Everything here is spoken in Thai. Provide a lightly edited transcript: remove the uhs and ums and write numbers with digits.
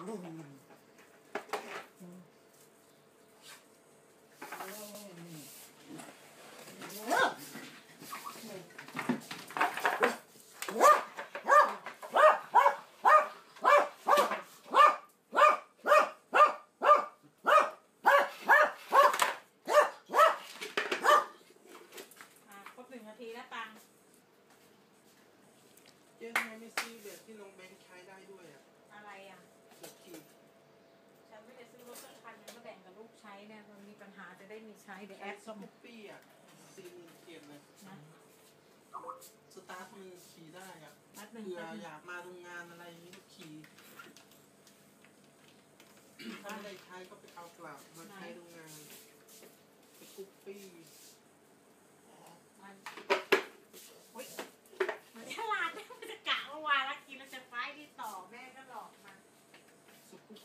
1 นาทีแล้วตังยังไงไม่ซื้อแบบที่น้องแบงค์ใช้ได้ด้วยอ่ะอะไรอ่ะขี่ฉันไม่ได้ซื้อรถสักคันนึงก็แบ่งกับลูกใช้เนี่ยมันมีปัญหาจะได้มีใช้เดี๋ยวแอดส้มปี้อ่ะ40,000เลยนะสตาร์ทมือขี่ได้อ่ะเผื่ออยากมาโรงงานอะไรนี้ขี่ถ้าได้ใช้ก็ไปเอากลับมาใช้โรงงานไปกุ๊ปปี้